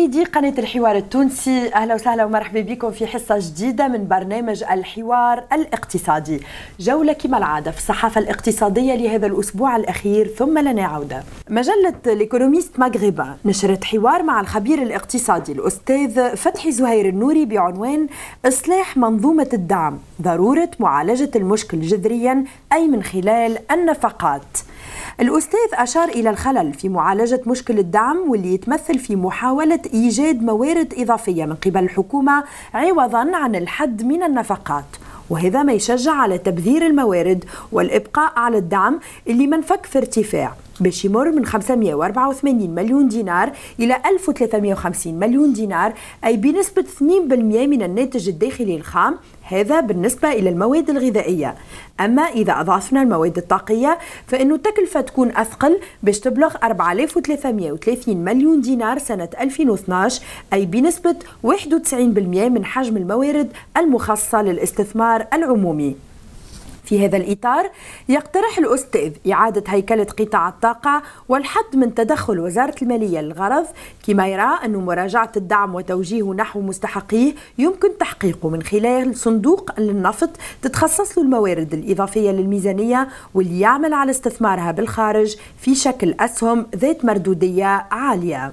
مشاهدي قناة الحوار التونسي، أهلا وسهلا ومرحبا بكم في حصة جديدة من برنامج الحوار الاقتصادي. جولة كما العادة في الصحافة الاقتصادية لهذا الأسبوع الأخير، ثم لنا عودة. مجلة ليكونوميست مغربا نشرت حوار مع الخبير الاقتصادي الأستاذ فتحي زهير النوري بعنوان إصلاح منظومة الدعم، ضرورة معالجة المشكل جذريا أي من خلال النفقات. الأستاذ أشار إلى الخلل في معالجة مشكل الدعم واللي يتمثل في محاولة إيجاد موارد إضافية من قبل الحكومة عوضا عن الحد من النفقات، وهذا ما يشجع على تبذير الموارد والإبقاء على الدعم اللي منفك في ارتفاع باش يمر من 584 مليون دينار إلى 1350 مليون دينار، أي بنسبة 2% من الناتج الداخلي الخام، هذا بالنسبة إلى المواد الغذائية. أما إذا أضافنا المواد الطاقية فإن التكلفة تكون أثقل باش تبلغ 4330 مليون دينار سنة 2012، أي بنسبة 91% من حجم الموارد المخصصة للاستثمار العمومي. في هذا الإطار يقترح الأستاذ إعادة هيكلة قطاع الطاقة والحد من تدخل وزارة المالية للغرض، كما يرى أن مراجعة الدعم وتوجيهه نحو مستحقيه يمكن تحقيقه من خلال صندوق للنفط تتخصص له الموارد الإضافية للميزانية واللي يعمل على استثمارها بالخارج في شكل أسهم ذات مردودية عالية.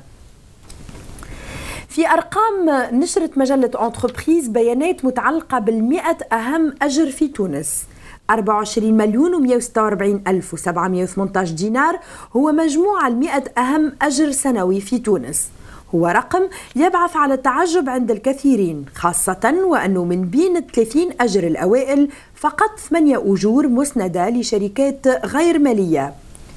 في أرقام نشرت مجلة أنتربريز بيانات متعلقة بال100 أهم أجر في تونس. 24 مليون و146 ألف و718 دينار هو مجموع 100 أهم أجر سنوي في تونس. هو رقم يبعث على التعجب عند الكثيرين، خاصة وأنه من بين 30 أجر الأوائل فقط 8 أجور مسندة لشركات غير مالية.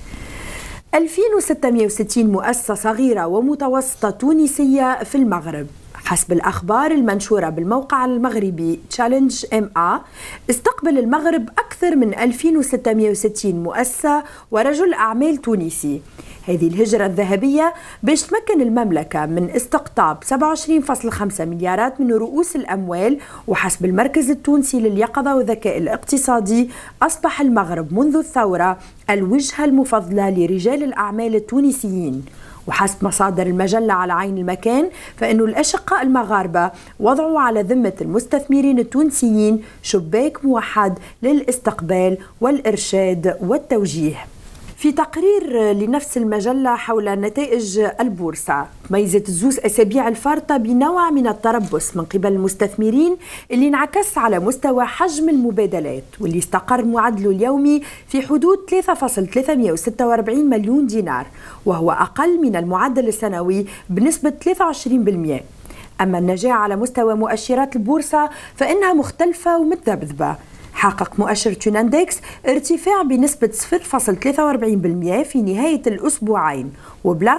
2660 مؤسسة صغيرة ومتوسطة تونسية في المغرب. حسب الأخبار المنشورة بالموقع المغربي تشالنج MA، استقبل المغرب أكثر من 2660 مؤسسة ورجل أعمال تونسي. هذه الهجرة الذهبية باش تمكن المملكة من استقطاب 27.5 مليارات من رؤوس الأموال. وحسب المركز التونسي لليقظة والذكاء الاقتصادي، أصبح المغرب منذ الثورة الوجهة المفضلة لرجال الأعمال التونسيين. وحسب مصادر المجلة على عين المكان فإن الأشقاء المغاربة وضعوا على ذمة المستثمرين التونسيين شباك موحد للاستقبال والإرشاد والتوجيه. في تقرير لنفس المجلة حول نتائج البورصة، ميزت الزوز أسابيع الفارطة بنوع من التربص من قبل المستثمرين اللي انعكس على مستوى حجم المبادلات واللي استقر معدله اليومي في حدود 3.346 مليون دينار، وهو أقل من المعدل السنوي بنسبة 23%. أما النجاح على مستوى مؤشرات البورصة فإنها مختلفة ومتذبذبة. حقق مؤشر توناندكس ارتفاع بنسبة 0.43% في نهاية الأسبوعين وبلغ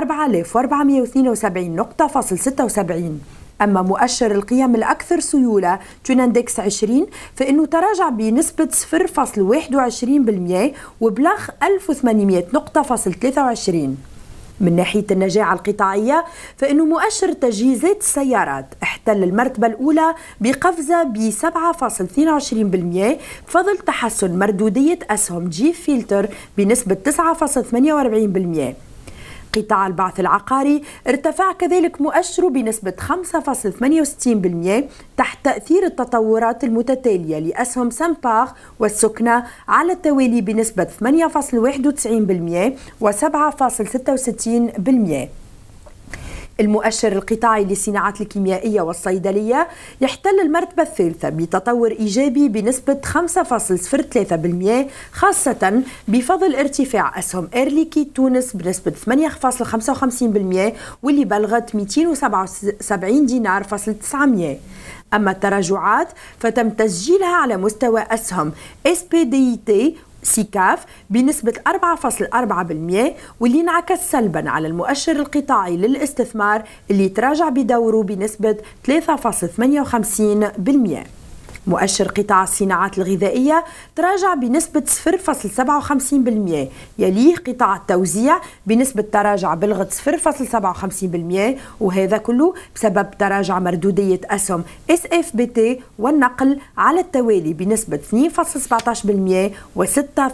4472 نقطة فاصل 76. أما مؤشر القيم الأكثر سيولة توناندكس 20 فإنه تراجع بنسبة 0.21% وبلغ 1800 نقطة فاصل 23. من ناحية النجاعة القطاعية فإنه مؤشر تجهيزات السيارات احتل المرتبة الأولى بقفزة ب 7.22% بفضل تحسن مردودية أسهم جيب فيلتر بنسبة 9.48%. قطاع البعث العقاري ارتفع كذلك مؤشره بنسبة 5.68% تحت تأثير التطورات المتتالية لأسهم سامبار والسكنة على التوالي بنسبة 8.91% و7.66%. المؤشر القطاعي للصناعات الكيميائية والصيدلية يحتل المرتبة الثالثة بتطور إيجابي بنسبة 5.03%، خاصة بفضل ارتفاع أسهم إير ليكيد تونس بنسبة 8.55% واللي بلغت 277 دينار فاصل 900. أما التراجعات فتم تسجيلها على مستوى أسهم SPDIT سيكاف بنسبة 4.4% واللي انعكس سلبا على المؤشر القطاعي للاستثمار اللي تراجع بدوره بنسبة 3.58%. مؤشر قطاع الصناعات الغذائية تراجع بنسبة 0.57%، يليه قطاع التوزيع بنسبة تراجع بلغت 0.57%، وهذا كله بسبب تراجع مردودية أسهم SFBT والنقل على التوالي بنسبة 2.17% و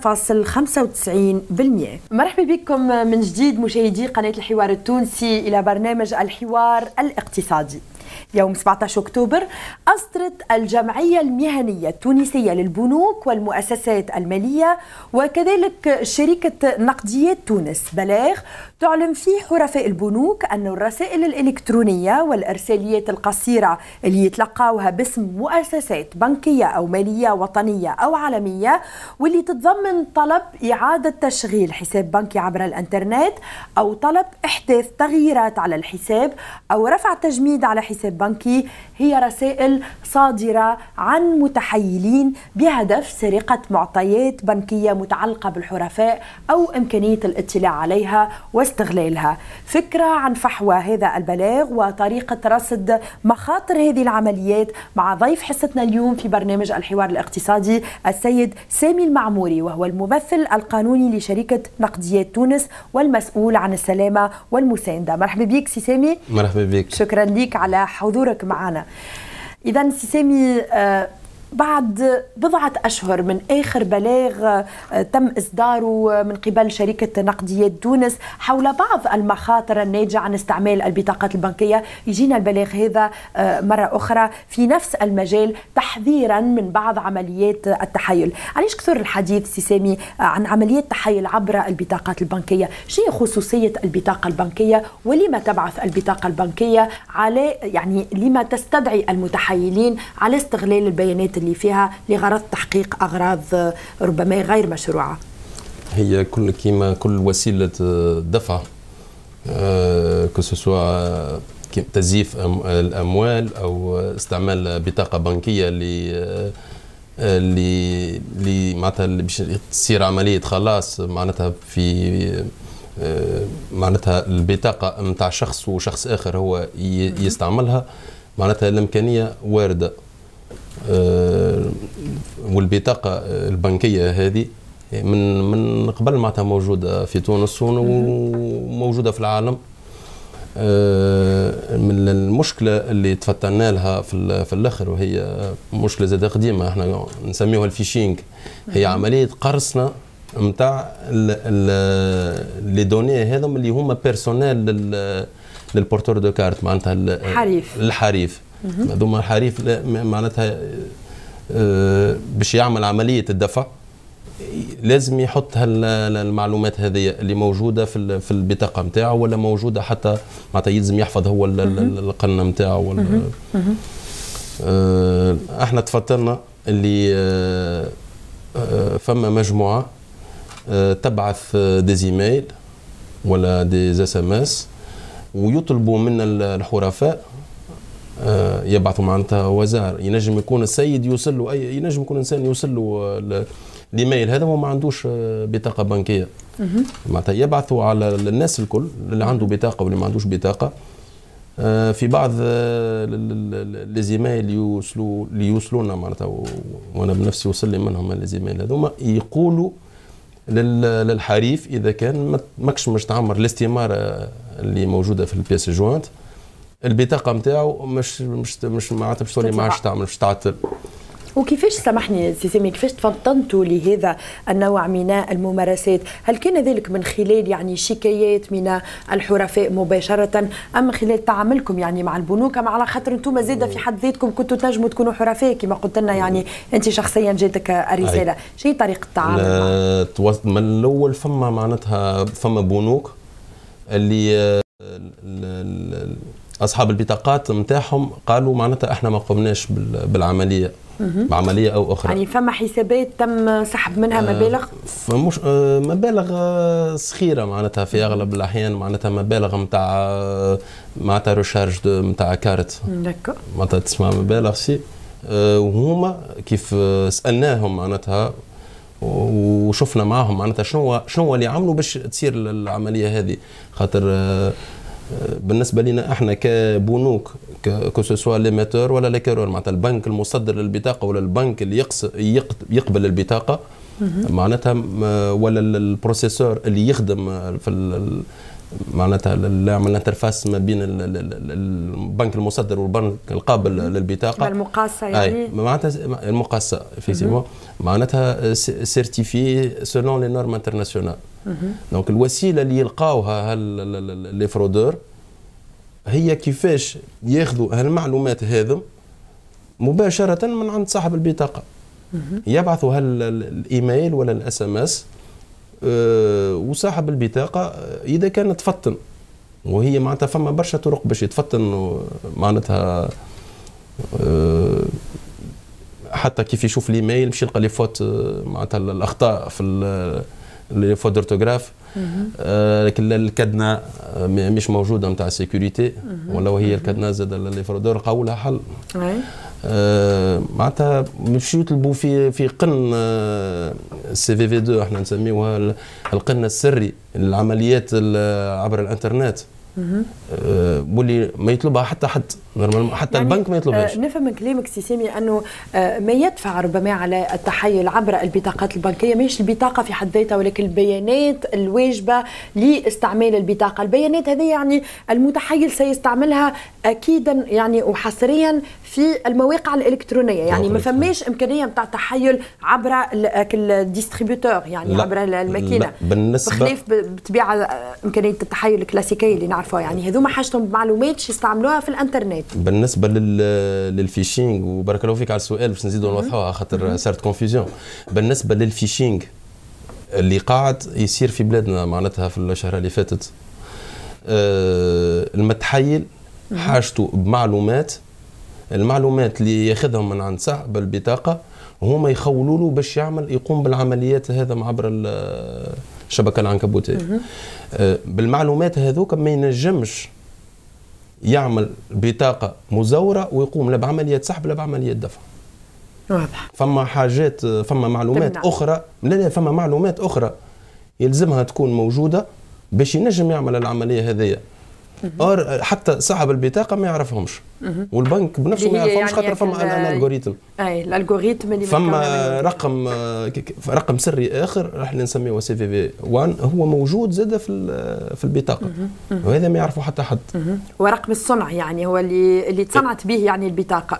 6.95%. مرحبا بكم من جديد مشاهدي قناة الحوار التونسي إلى برنامج الحوار الاقتصادي. يوم 17 أكتوبر أصدرت الجمعية المهنية التونسية للبنوك والمؤسسات المالية وكذلك شركة نقديات تونس بلاغ تعلن فيه حرفاء البنوك أن الرسائل الإلكترونية والإرساليات القصيرة اللي يتلقاوها باسم مؤسسات بنكية أو مالية وطنية أو عالمية واللي تتضمن طلب إعادة تشغيل حساب بنكي عبر الإنترنت أو طلب إحداث تغييرات على الحساب أو رفع تجميد على حساب بنكي هي رسائل صادرة عن متحيلين بهدف سرقة معطيات بنكية متعلقة بالحرفاء أو إمكانية الاطلاع عليها واستغلالها. فكرة عن فحوى هذا البلاغ وطريقة رصد مخاطر هذه العمليات مع ضيف حصتنا اليوم في برنامج الحوار الاقتصادي السيد سامي المعموري، وهو الممثل القانوني لشركة نقديات تونس والمسؤول عن السلامة والمساندة. مرحبا بك سي سامي. مرحبا بك. شكرا لك على حضورك معنا. إذا سي سامي، بعد بضعة أشهر من آخر بلاغ تم إصداره من قبل شركة نقديات تونس حول بعض المخاطر الناتجة عن استعمال البطاقات البنكية، يجينا البلاغ هذا مرة أخرى في نفس المجال تحذيرا من بعض عمليات التحايل. علاش كثر الحديث سي سامي عن عمليات تحايل عبر البطاقات البنكية؟ شنو خصوصية البطاقة البنكية ولما تبعث البطاقة البنكية على لما تستدعي المتحايلين على استغلال البيانات اللي فيها لغرض تحقيق أغراض ربما غير مشروعة؟ هي كل وسيلة دفع كسوسوا تزييف الأموال أو استعمال بطاقة بنكية اللي معناتها باش تصير عملية خلاص معناتها في معناتها البطاقة نتاع شخص وشخص آخر هو يستعملها، معناتها الإمكانية واردة. والبطاقة البنكية هذه من قبل معناتها موجودة في تونس وموجودة في العالم. من المشكلة اللي تفتنا لها في الآخر، وهي مشكلة زاد قديمة احنا نسميوها الفيشينج، هي عملية قرصنة نتاع لي دوني هذم اللي هما بيرسونيل للبورتور دو كارت، معناتها الحريف. هذوما الحريف معناتها باش يعمل عملية الدفع لازم يحط المعلومات هذه اللي موجودة في البطاقة نتاعه، ولا موجودة حتى معناتها يلزم يحفظ هو القنة نتاعه. احنا تفضلنا اللي فما مجموعة تبعث ديزيميل ولا دي اس ام اس ويطلبوا من الحرفاء يبعثوا معناتها وزار. ينجم يكون السيد يوصل له ينجم يكون انسان يوصل له الايميل هذا وما عندوش بطاقه بنكيه، معناتها يبعثوا على الناس الكل اللي عنده بطاقه واللي ما عندوش بطاقه. في بعض ليزيميل اللي يوصلونا معناتها وانا بنفسي وصل لي منهم ليزيميل هذوما يقولوا للحريف اذا كان ماكش مش تعمر الاستماره اللي موجوده في البيس جوينت، البطاقه نتاعو مش معناتها باش تولي ما عادش تعمل، باش تعطل. وكيفاش سامحني سي سامي، كيفاش تفطنتوا لهذا النوع من الممارسات؟ هل كان ذلك من خلال شكايات من الحرفاء مباشرة أم من خلال تعاملكم مع البنوك؟ أم على خاطر أنتم زاده في حد ذاتكم كنتوا تنجموا تكونوا حرفاء كما قلت لنا أنت شخصيا جاتك الرسالة؟ شنو طريقة التعامل؟ من الأول فما معناتها فما بنوك اللي أصحاب البطاقات نتاعهم قالوا معناتها احنا ما قمناش بالعملية بعملية أو أخرى. فما حسابات تم سحب منها مبالغ؟ مش مبالغ صغيرة معناتها في أغلب الأحيان، معناتها مبالغ معناتها ريشارج نتاع كارت، معناتها تسمع مبالغ سي. وهما كيف سألناهم معناتها وشفنا معهم معناتها شنو اللي عملوا باش تصير العملية هذه، خاطر بالنسبه لنا احنا كبنوك كو سوسوا ليميتور ولا ليكيرور، معناتها البنك المصدر للبطاقه ولا البنك اللي يقبل البطاقه معناتها، ولا البروسيسور اللي يخدم في معناتها اللي يعمل الانترفاس ما بين البنك المصدر والبنك القابل للبطاقه المقاصه يعني معناتها المقاصه فيسيمون معناتها سيرتيفي سولون لي نورم انترناسيونال. دونك الوسيله اللي يلقاوها لي فرودور هي كيفاش ياخذوا هالمعلومات هذم مباشره من عند صاحب البطاقه، يبعثوا الايميل ولا الاس ام اس، وصاحب البطاقه اذا كان تفطن، وهي معناتها فما برشا طرق باش يتفطن معناتها، حتى كيف يشوف الايميل باش يلقى لي فوت معناتها الاخطاء في لي فوت دورتوغراف، لكن الكادنا مش موجوده نتاع سيكوريتي، ولا هي الكادنا زاد لي فرودور لقاو لها حل. معناتها باش يطلبوا في قن سي في في 2 احنا نسميوها القن السري للعمليات عبر الانترنت، واللي ما يطلبها حتى حد حتى يعني البنك ما يطلبهاش. نفهم من كلامك سي سامي انه ما يدفع ربما على التحايل عبر البطاقات البنكيه مش البطاقه في حد ذاتها، ولكن البيانات الواجبه لاستعمال البطاقه. البيانات هذه يعني المتحيل سيستعملها اكيدا يعني وحصريا في المواقع الالكترونيه، يعني ما فماش امكانيه نتاع تحيل عبر الديستريبيوتور يعني لا عبر الماكينه، بخلاف بطبيعه امكانيه التحيل الكلاسيكيه اللي نعرفوها، يعني هذوما حاجتهم بمعلومات يستعملوها في الانترنت. بالنسبه للفيشينغ، وبارك الله فيك على السؤال باش نزيدوا نوضحوها خاطر صارت كونفيزيون. بالنسبه للفيشينغ اللي قاعد يصير في بلادنا معناتها في الشهر اللي فاتت، المتحيل حاجته بمعلومات، المعلومات اللي ياخذهم من عند صاحب البطاقه هما يخولوا له باش يقوم بالعمليات هذا عبر الشبكه العنكبوتيه. بالمعلومات هذوك ما ينجمش يعمل بطاقه مزوره ويقوم لا بعمليه سحب لا بعمليه دفع. واضح. فما حاجات، فما معلومات اخرى، لا فما معلومات اخرى يلزمها تكون موجوده باش ينجم يعمل العمليه هذيا. حتى صاحب البطاقه ما يعرفهمش، والبنك بنفسه ما يعرفهمش خاطر فما الالغوريثم. اي الالغوريثم اللي فما رقم سري اخر راح نسميه سي في في 1 هو موجود زاد في البطاقه، وهذا ما يعرفه حتى حد. ورقم الصنع يعني هو اللي تصنعت به يعني البطاقه،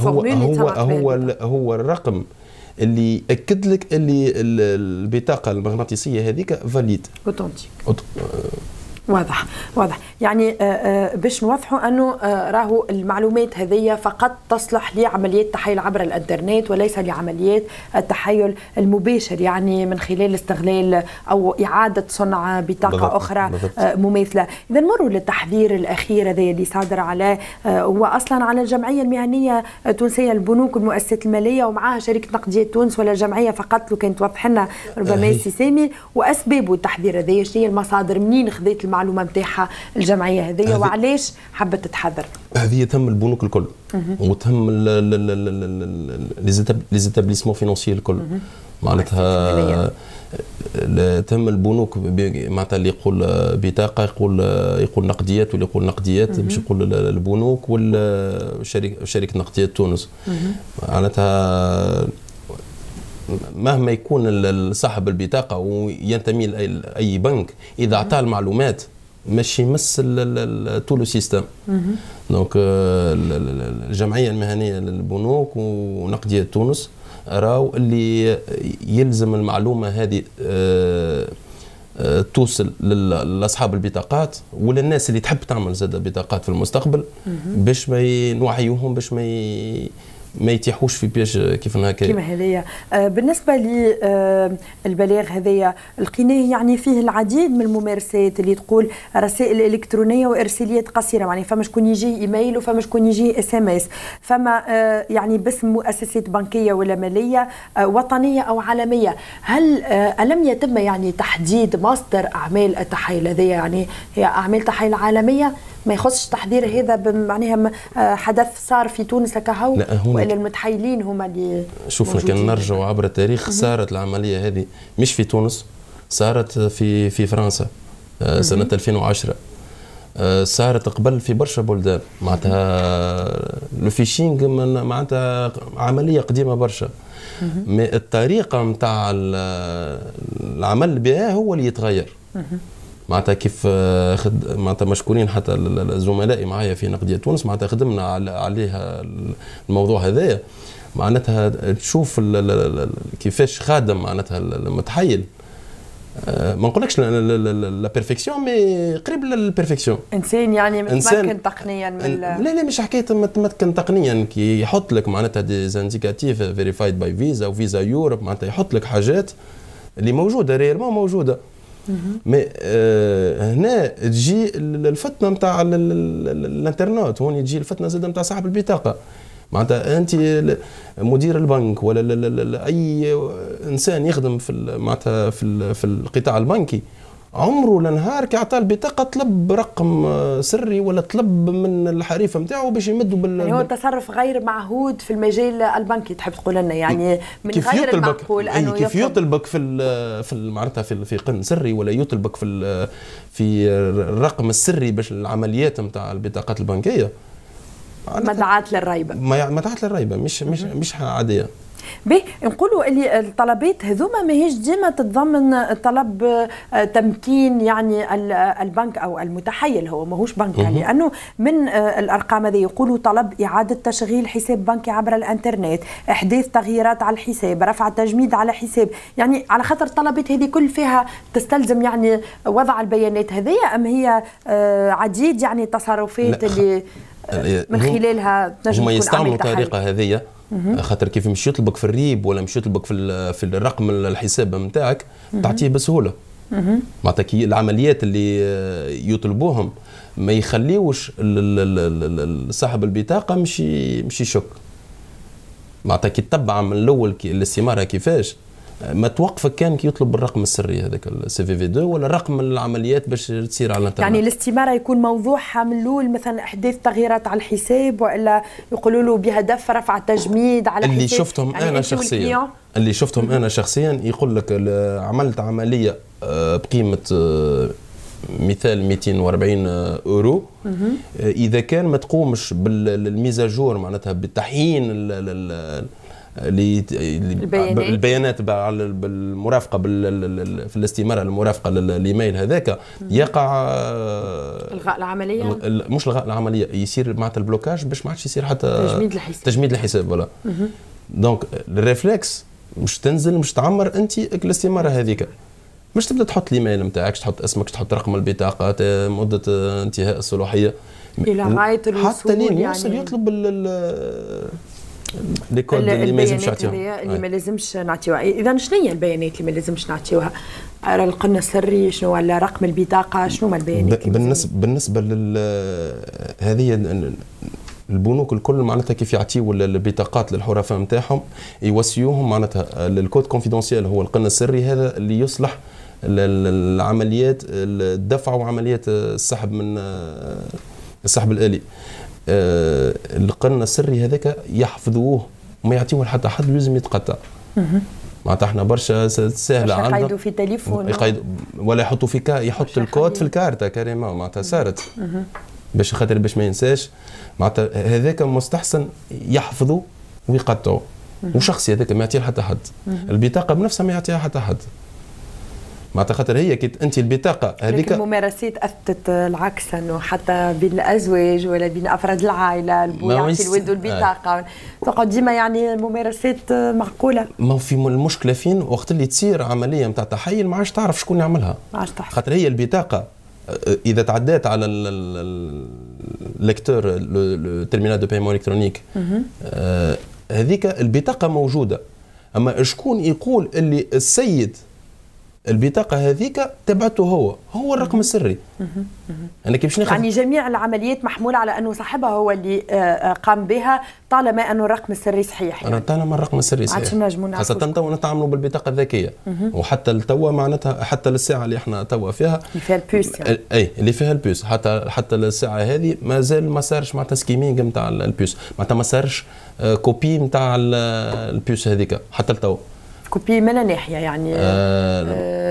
هو الرقم اللي ياكد لك اللي البطاقه المغناطيسيه هذيك فاليد اوتنتيك. واضح يعني باش نوضحوا انه راهو المعلومات هذه فقط تصلح لعمليات تحايل عبر الانترنت وليس لعمليات التحايل المباشر، يعني من خلال استغلال او اعاده صنع بطاقه اخرى مماثله. اذا نمروا للتحذير الاخير هذا اللي صادر على هو اصلا على الجمعيه المهنيه التونسيه للبنوك والمؤسسات الماليه ومعها شركه نقديه تونس، ولا جمعيه فقط؟ لو كان توضح لنا ربما سي سامي واسباب التحذير هذا، شنو هي المصادر، منين خذيت المعلومه نتاعها الجمعيه هذه وعلاش حبت تتحذر؟ هذه تهم البنوك الكل وتهم ليزيتابليسمون فينونسيي الكل، معناتها تهم البنوك معناتها اللي يقول بطاقه يقول نقديات، واللي يقول نقديات باش يقول البنوك والشركه نقديه تونس. معناتها مهما يكون صاحب البطاقه وينتمي لاي بنك، اذا اعطاه المعلومات ماشي يمس تو لو سيستم. دونك الجمعيه المهنيه للبنوك ونقديه تونس راو اللي يلزم المعلومه هذه توصل لاصحاب البطاقات وللناس اللي تحب تعمل زاد بطاقات في المستقبل، باش ما نوعيوهم باش ما يتيحوش في بياج كيف هكا كيما هذيا. بالنسبه للبلاغ هذايا لقيناه يعني فيه العديد من الممارسات اللي تقول رسائل الكترونيه وارساليات قصيره، يعني فما شكون يجي ايميل وفما شكون يجي اس ام اس، فما يعني باسم مؤسسات بنكيه ولا ماليه وطنيه او عالميه. هل الم يتم يعني تحديد مصدر اعمال التحايل هذيا؟ يعني هي اعمال تحايل عالميه ما يخصش تحذير هذا معناها حدث صار في تونس هكا ولا المتحايلين هما اللي شوفنا كان نرجعوا عبر التاريخ صارت العمليه هذه مش في تونس، صارت في فرنسا سنه 2010. صارت قبل في برشا بلدان معناتها لو فيشينغ معناتها عمليه قديمه برشا. مي الطريقه نتاع العمل بها هو اللي يتغير. معناتها كيف معناتها مشكورين حتى الزملاء معايا في نقديه تونس معناتها خدمنا عليها الموضوع هذايا. معناتها تشوف كيفاش خادم معناتها المتحيل، ما نقولكش لا بيرفكسيون مي قريب للبيرفكسيون. انسان يعني متمكن تقنيا من لا مش حكايه متمكن تقنيا، كي يحط لك معناتها دي زانديكاتيف فيريفايد باي فيزا وفيزا يوروب، معناتها يحط لك حاجات اللي موجوده ريالمون موجوده. مي هنا تجي الفتنه نتاع الانترنت، هون تجي الفتنه زاد نتاع صاحب البطاقه. معناتها انت مدير البنك ولا اي انسان يخدم في معناتها في القطاع البنكي، عمره لنهار كي عطاه البطاقه طلب رقم سري ولا طلب من الحريفه نتاعو باش يمدوا يعني هو تصرف غير معهود في المجال البنكي تحب تقول لنا، يعني من غير المعقول انه كيف يطلبك في معناتها في قن سري ولا يطلبك في الرقم السري باش العمليات نتاع البطاقات البنكيه. مدعاة للريبة، مدعاة للريبة مش عادية. باهي نقولوا اللي الطلبات هذوما ماهيش ديما تتضمن طلب تمكين يعني البنك او المتحيل، هو ماهوش بنك لانه من الارقام هذه يقولوا طلب اعاده تشغيل حساب بنكي عبر الانترنت، احداث تغييرات على الحساب، رفع تجميد على حساب، يعني على خاطر الطلبات هذه كل فيها تستلزم يعني وضع البيانات هذه، ام هي عديد يعني تصرفات اللي من خلالها تنجم هم يستعملوا الطريقه هذه، خاطر كيف مش يطلبك في الريب ولا مش يطلبك في الرقم الحساب نتاعك تعطيه بسهوله. معناتها كي العمليات اللي يطلبوهم ما يخليوش صاحب البطاقه مش يشك. معناتها كي تتبع من الاول الاستماره كيفاش ما توقفك كان كي يطلب الرقم السري هذاك السي في 2 ولا رقم العمليات باش تصير على الانترنت. يعني الاستماره يكون موضوعها من الاول مثلا احداث تغييرات على الحساب، والا يقولوا له بهدف رفع تجميد على اللي حساب. شفتهم يعني انا شخصيا يقول لك عملت عمليه بقيمه مثال 240 اورو، اذا كان ما تقومش بالميزاجور معناتها بتحيين البيانات بالمرافقه في الاستماره المرافقه للايميل هذاك، يقع الغاء العمليه، مش الغاء العمليه، يصير معناتها البلوكاج باش ما عادش يصير حتى تجميد الحساب ولا. دونك الريفلكس مش تنزل مش تعمر انت الاستماره هذيك، مش تبدا تحط الايميل نتاعك، تحط اسمك، تحط رقم البطاقه، مده انتهاء الصلاحيه الى غايه الوصول، حتى لين يوصل يطلب الكود اللي ما لازمش نعطيوها، اللي ما لازمش نعطيوها. اذا شنو هي البيانات اللي ما لازمش نعطيوها؟ القنا السري شنو، ولا رقم البطاقه شنو هما البيانات؟ بالنسبه هذه البنوك الكل معناتها كيف يعطيوا البطاقات للحرفاء نتاعهم يوصيوهم معناتها الكود كونفيدونسيال، هو القنا السري هذا اللي يصلح العمليات الدفع وعمليات السحب من السحب الآلي. القنا السري هذاك يحفظوه وما يعطيوه لحتى حد لازم يتقطع. معناتها احنا برشا سهله عندنا يقيدوا في تليفون ولا يحطوا يحط الكود في الكارته كاريمون، معناتها صارت باش خاطر باش ما ينساش. معناتها هذاك مستحسن يحفظوا ويقطعوا، وشخصي هذاك ما يعطيه حتى حد. البطاقه بنفسها ما يعطيها حتى حد، معناتها خاطر هي كي انت البطاقه هذيك. الممارسات اثبتت العكس، انه حتى بين الازواج ولا بين افراد العائله البو يعطي الولد والبطاقه تقعد ديما يعني ممارسات معقوله. ما في المشكله فين؟ وقت اللي تصير عمليه نتاع تحيل ما عادش تعرف شكون يعملها، خاطر هي البطاقه اذا تعدات على الليكتور التيرمينال دو بايمون الكترونيك هذيك البطاقه موجوده، اما شكون يقول اللي السيد البطاقه هذيك تبعته هو الرقم السري. انا كيفاش ناخذ يعني جميع العمليات محموله على انه صاحبها هو اللي قام بها طالما انه الرقم السري صحيح. يعني طالما الرقم السري صحيح، خاصه تو نتعاملوا بالبطاقه الذكيه، وحتى التوا معناتها حتى للساعه اللي احنا توا فيها اللي فيها البوس يعني. اي اللي فيها البوس، حتى للساعه هذه مازال ما صارش معناتها سكيمينغ نتاع البوس، معناتها ما صارش كوبي نتاع البوس هذيك حتى لتوا. كوبي من ناحيه يعني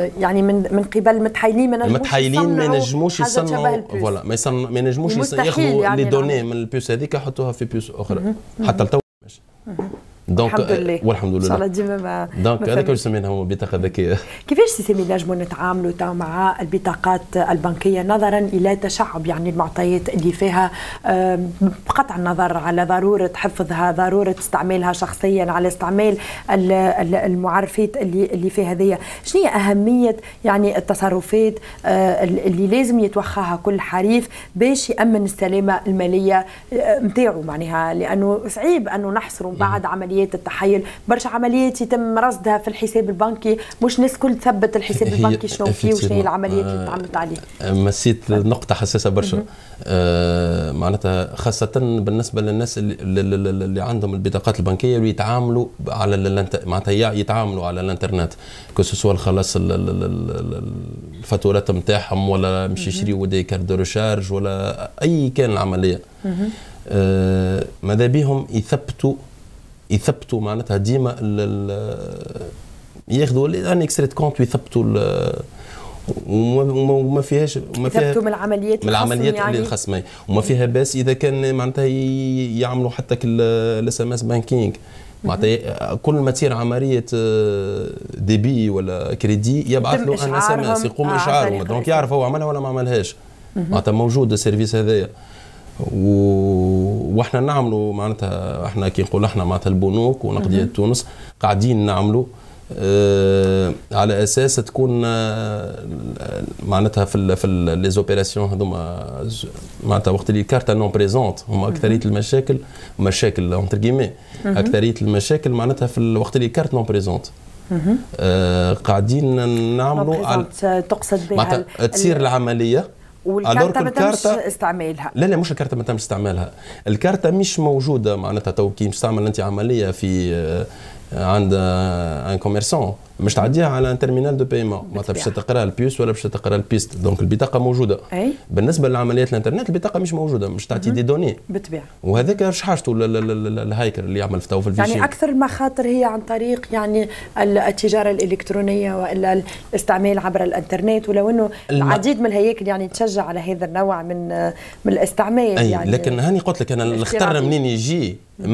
يعني من قبل المتحايلين ما نجموش يصنعوا فوالا ما ينجموش ياخذوا يعني لي دوني من البيوس هذيك يحطوها في بيوس اخرى حتى التو ماشي. دونك الحمد لله والحمد لله ان شاء الله ديما ما دونك هذاك واش سميناها بطاقه ذكيه. كيفاش سيسمي نجموا نتعاملوا تو مع البطاقات البنكيه نظرا الى تشعب يعني المعطيات اللي فيها بقطع النظر على ضروره حفظها، ضروره استعمالها شخصيا، على استعمال المعرفات اللي فيها هذيا، شنو هي اهميه يعني التصرفات اللي لازم يتوخاها كل حريف باش يامن السلامه الماليه نتاعو معناها، لانه صعيب انه نحصروا بعد عمليات التحيل، برشا عمليات يتم رصدها في الحساب البنكي، مش ناس كل تثبت الحساب البنكي شنو فيه وشنو هي العمليات اللي تعملت عليه. مسيت نقطة حساسة برشا. معناتها خاصة بالنسبة للناس اللي عندهم البطاقات البنكية اللي يتعاملوا على معناتها يتعاملوا على الانترنت، كسوسوا الخلاص الفاتورات نتاعهم ولا مش يشريوا دي كارت دو ريشارج ولا أي كان العملية. ماذا بيهم يثبتوا معناتها ديما ياخذوا ان اكستريت كونت ويثبتوا وما فيهاش يثبتوا من العمليات يعني اللي الخصميه وما فيها باس اذا كان معناتها يعملوا حتى الاس ام اس بانكينج معناتها كل ما تصير عمليه ديبي ولا كريدي يبعث له ان اس ام اس يقوم اشعاره دونك يعرف هو عملها ولا ما عملهاش. معناتها موجود السيرفيس هذايا واحنا نعملوا معناتها احنا كي نقول احنا معناتها البنوك ونقديه تونس قاعدين نعملوا على اساس تكون معناتها في لي زوبيراسيون هذوما معناتها وقت اللي كارتا نون بريزونت هما اكثريه مشاكل اونتر كيمي اكثريه المشاكل معناتها في الوقت اللي كارت نون بريزونت قاعدين نعملوا تقصد بها تصير العمليه والكارتة ما تمش استعمالها. لا مش الكارتة ما تمش استعمالها، الكارتة مش موجودة معناتها تو كي تستعمل انت عملية في عند ان كوميرسون مش تعديها على ان تيرمينال دو بايمون معناتها باش تقرا البيوس ولا باش تقرا البيست، دونك البطاقة موجودة. بالنسبة لعمليات الانترنت البطاقة مش موجودة، مش تعطي دي دوني بالطبيعة، وهذاك واش حاجته الهايكر اللي يعمل في الفيشنج. يعني أكثر المخاطر هي عن طريق يعني التجارة الإلكترونية والا الاستعمال عبر الانترنت، ولو انه العديد من الهياكل يعني تشجع على هذا النوع من الاستعمال. يعني لكن هاني قلت لك انا الخطر منين يجي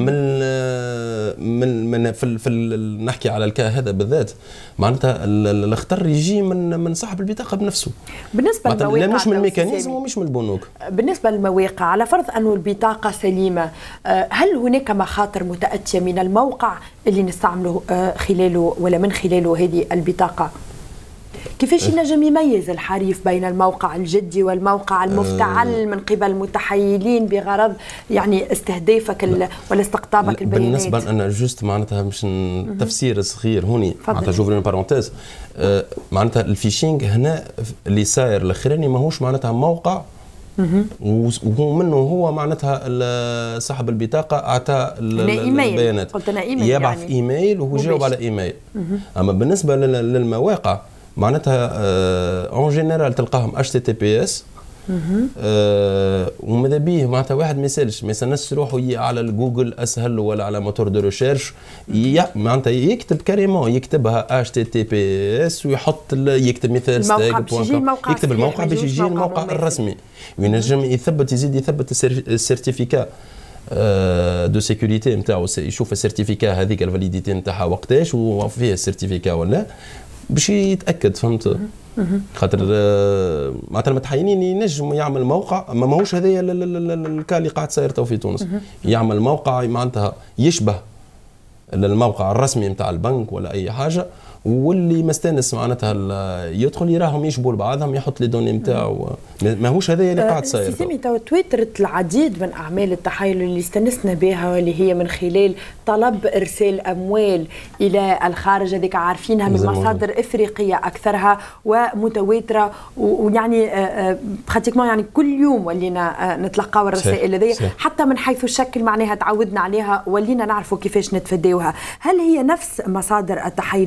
من في نحكي على الكا هذا بالذات معناتها الخطر يجي من صاحب البطاقه بنفسه بالنسبه للمواقع، لا مش من الميكانيزم ومش من البنوك. بالنسبه للمواقع على فرض انه البطاقه سليمه، هل هناك مخاطر متاتيه من الموقع اللي نستعمله خلاله ولا من خلاله هذه البطاقه؟ كيفاش ينجم يميز الحريف بين الموقع الجدي والموقع المفتعل من قبل المتحيلين بغرض يعني استهدافك ولا استقطابك البيانات؟ بالنسبه لنا جوست معناتها مش تفسير صغير هوني معناتها جوفر بارونتيز معناتها الفيشينج هنا اللي صاير الاخراني ماهوش معناتها موقع وهو منه هو معناتها صاحب البطاقه اعطى البيانات، قلت انا ايميل يبعث يعني ايميل وهو جاوب على ايميل. اما بالنسبه للمواقع معناتها اون جينيرال تلقاهم اتش تي تي بي اس وماذا بيه معناتها واحد ما يسالش روحه على الجوجل اسهل ولا على موتور دو ريشيرش معناتها يكتب كاريمون يكتبها اتش تي تي بي اس ويحط يكتب مثال يكتب الموقع باش يجي الموقع الرسمي وينجم يزيد يثبت السيرتيفيكا دو سيكوريتي نتاعو، يشوف السيرتيفيكا هذيك الفاليديتي نتاعها وقتاش وفيه السيرتيفيكا ولا باش يتاكد. فهمت؟ خاطر معناتها المتحيلين ينجم يعمل موقع ما ماهوش هذايا الكا اللي قاعد صاير تو في تونس، يعمل موقع معناتها يشبه الموقع الرسمي نتاع البنك ولا اي حاجه، واللي مستانس معناتها يدخل يراهم يشبوا لبعضهم يحط لي دوني نتاعو، ماهوش هذايا اللي قاعد صاير. سيسمي تو تويترت العديد من اعمال التحايل اللي استنسنا بها واللي هي من خلال طلب ارسال اموال الى الخارج، هذيك عارفينها من مصادر افريقيه اكثرها ومتواتره، ويعني براتيكمون يعني كل يوم ولينا نتلقاو الرسائل هذه، حتى من حيث الشكل معناها تعودنا عليها ولينا نعرفوا كيفاش نتفاداوها. هل هي نفس مصادر التحايل هذه ام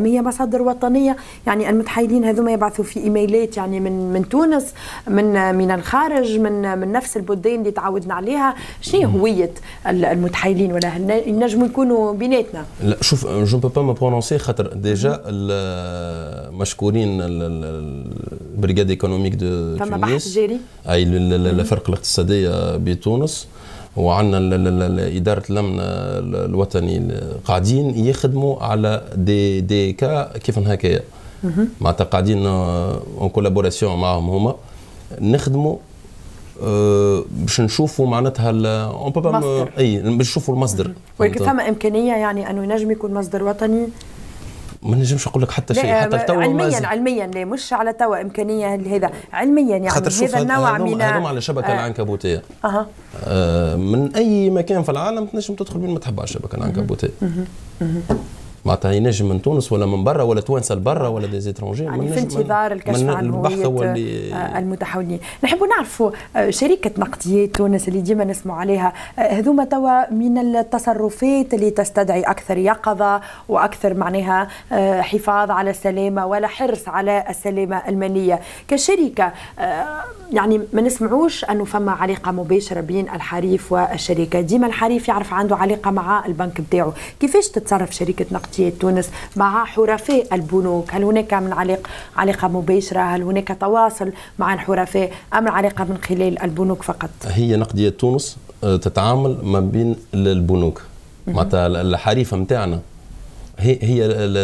هي مصادر وطنيه؟ يعني المتحايلين هذوما يبعثوا في ايميلات يعني من تونس، من الخارج، من نفس البلدان اللي تعودنا عليها. شنو هويه المتحايلين ولا ينجموا يكونوا بيناتنا؟ لا شوف، جو بو با ما برونونسي خاطر ديجا مشكورين البريغاد ايكونوميك دو تونس، فما بحث جاري اي الفرق الاقتصاديه بتونس، وعندنا إدارة الأمن الوطني قاعدين يخدموا على دي كا كيف هكايا، معناتها قاعدين اون كولابوراسيون معهم هما نخدموا باش نشوفوا معناتها اون با اي باش نشوفوا المصدر. ولكن فما إمكانية يعني أنه ينجم يكون مصدر وطني؟ ما نجمش نقول لك حتى شيء حتى التو علميا لا مش على توا امكانيه هذا علميا يعني هذا النوع من هذوما على الشبكه العنكبوتيه من اي مكان في العالم تنجم تدخل وين ما تحب على الشبكه العنكبوتيه. معناتها ينجم من تونس ولا من برا ولا توانسه لبرا ولا دي زيترونجي، يعني في انتظار الكشف عن هوية المتحولين. نحب نعرفوا شركة نقديات تونس اللي ديما نسمع عليها، هذوما توا من التصرفات اللي تستدعي أكثر يقظة وأكثر معناها حفاظ على السلامة ولا حرص على السلامة المالية كشركة. يعني ما نسمعوش أنه فما علاقة مباشرة بين الحريف والشركة، ديما الحريف يعرف عنده علاقة مع البنك بتاعه. كيفاش تتصرف شركة نقديات تونس مع حرفاء البنوك؟ هل هناك من علاقة مباشرة؟ هل هناك تواصل مع الحرفاء أم علاقة من خلال البنوك فقط؟ هي نقديات تونس تتعامل ما بين البنوك، معناتها الحريفة متاعنا هي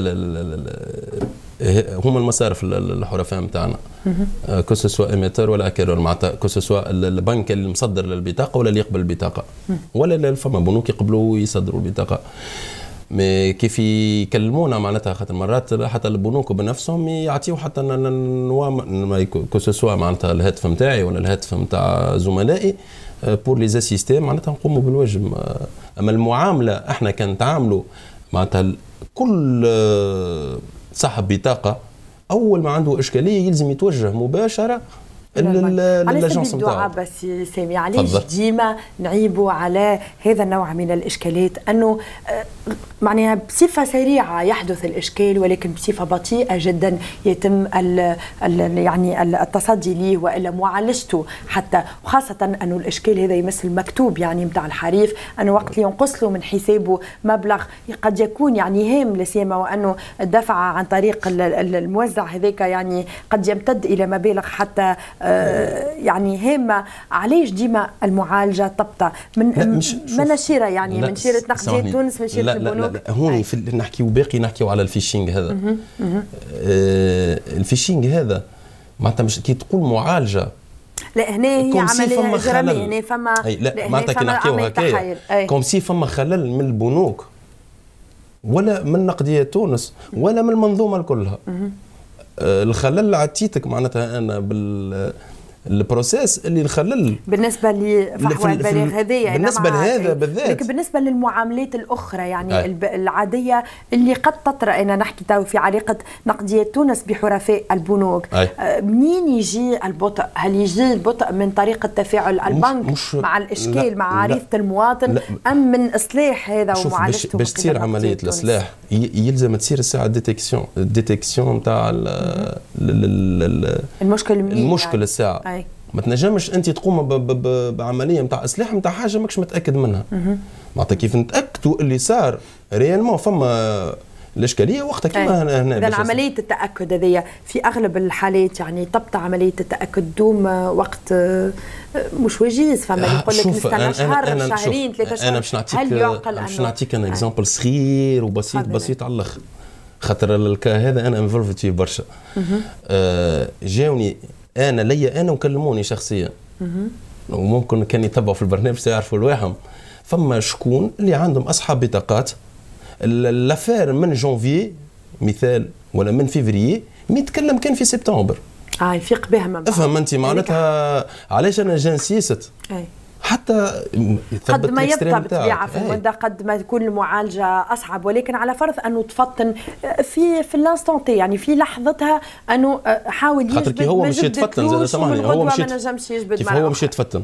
هما المصارف الحرفاء متاعنا، كو سوا ايميتور ولا اكيرور، معناتها كو سوا البنك اللي مصدر للبطاقة ولا اللي يقبل البطاقة، ولا فما بنوك يقبلوا يصدروا البطاقة. مي كيف يكلمونا معناتها خاطر مرات حتى البنوك بنفسهم يعطيو حتى كو سوا معناتها الهاتف نتاعي ولا الهاتف نتاع زملائي بور لي اسيستي، معناتها نقوموا بالواجب. اما المعامله احنا كنتعاملوا معناتها كل صاحب بطاقه اول ما عنده اشكاليه يلزم يتوجه مباشره للاجونس نتاعو. بس سامي علاش ديما نعيبوا على هذا النوع من الاشكالات؟ انه معناها بصفه سريعه يحدث الاشكال ولكن بصفه بطيئه جدا يتم يعني التصدي ليه والا معالجته حتى، وخاصه انه الاشكال هذا يمس المكتوب يعني نتاع الحريف، انه وقت اللي ينقص له من حسابه مبلغ قد يكون يعني هام لسيما، وانه الدفع عن طريق الموزع هذاك يعني قد يمتد الى مبالغ حتى يعني هامه. علاش ديما المعالجه تبطأ من نشيره يعني من شيره نقديات تونس من شيره البنوك؟ لا هون نحكيو باقي نحكيو على الفيشينغ هذا. الفيشينغ هذا معناتها مش كي تقول معالجه، لا هنا هي عمليه اجراميه، هنا فما لا معناتها كي نحكيو هكايا كوم سي فما خلل من البنوك ولا من نقديات تونس ولا من المنظومه كلها. الخلل عطيتك معناتها انا البروسيس اللي الخلل بالنسبه لفحوى البلاغ هذايا بالنسبه لهذا بالذات، لكن بالنسبه للمعاملات الاخرى يعني العاديه اللي قد تطرا، انا نحكي تو في علاقه نقديات تونس بحرفاء البنوك. منين يجي البطء؟ هل يجي البطء من طريقه تفاعل البنك مع الاشكال مع عريضه المواطن ام من اصلاح هذا ومعالجته؟ باش تصير عمليه الاصلاح يلزم تصير الساعه الديتكسيون نتاع المشكل الساعه. ما تنجمش انت تقوم بعمليه نتاع اصلاح نتاع حاجه ماكش متاكد منها. معناتها كيف نتاكدوا اللي صار ريالمون فما الاشكاليه وقتها كيما هنا. اذا عمليه التاكد هذه في اغلب الحالات يعني تبطأ عمليه التاكد دوم وقت مش وجيز، فما يقول لك نستنى شهر شهرين ثلاثه شهور. انا باش نعطيك ان اكزامبل صغير وبسيط بسيط على الاخر، خاطر الكا هذا انا انفولفت فيه برشا. جاوني انا وكلموني شخصيا، وممكن كان يتبعوا في البرنامج سيعرفوا الواهم. فما شكون اللي عندهم اصحاب بطاقات لافير من جونفي مثال ولا من فيفريي ميتكلم كان في سبتمبر. يفيق بها من بعد. افهم انت معناتها علاش انا جنسيست حتى قد ما يبقى بطبيعه في المده قد ما تكون المعالجه اصعب، ولكن على فرض انه تفطن في الانستونتي يعني في لحظتها انه حاول يجبد. خاطر كي هو مش يتفطن زاد سامحني، هو مش ما نجمش يجبد كيف هو مش يتفطن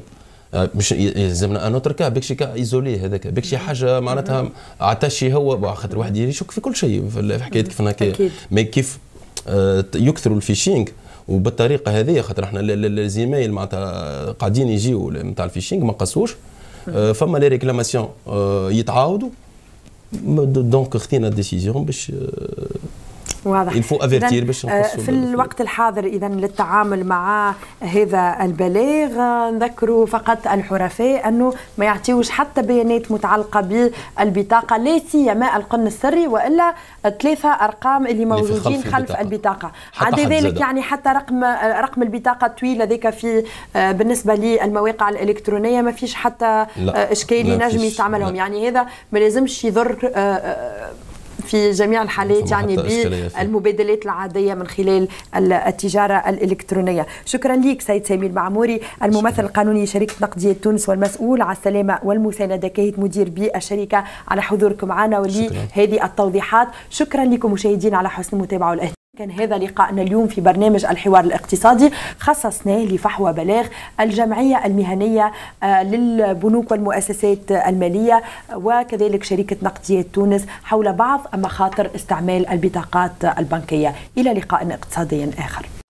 مش يلزمنا ان نتركها بكشي كا ايزولي، هذاك بكشي حاجه معناتها عتاشي هو خاطر واحد يشك في كل شيء في حكايه كيف هكا. مي كيف يكثروا الفيشينغ وبالطريقه هذه، خاطر احنا الزمايل معناتها قاعدين يجيو نتاع الفيشينغ ما قصوش، فما لي ريكلاماسيون يتعاودوا، دونك خذينا ديسيزيون باش واضح. الفو افيرتير باش في الوقت الحاضر اذا للتعامل مع هذا البلاغ نذكروا فقط الحرفاء انه ما يعطيوش حتى بيانات متعلقه بالبطاقه، لا سيما القن السري والا 3 ارقام اللي موجودين خلف البطاقه. عدا ذلك يعني حتى رقم البطاقه الطويل هذاك في بالنسبه للمواقع الالكترونيه ما فيش حتى اشكال ينجم يستعملهم، يعني هذا ما لازمش يضر في جميع الحالات يعني بالمبادلات العادية من خلال التجارة الإلكترونية. شكرا لك سيد سامي المعموري، الممثل القانوني شركة نقدية تونس والمسؤول على السلامة والمساندة كهيئة مدير بالشركة، على حضوركم معنا ولهذه التوضيحات. شكرا لكم مشاهدين على حسن المتابعة والاهتمام. كان هذا لقاءنا اليوم في برنامج الحوار الاقتصادي، خصصناه لفحوى بلاغ الجمعية المهنية للبنوك والمؤسسات المالية وكذلك شركة نقدية تونس حول بعض مخاطر استعمال البطاقات البنكية. إلى لقاء اقتصادي آخر.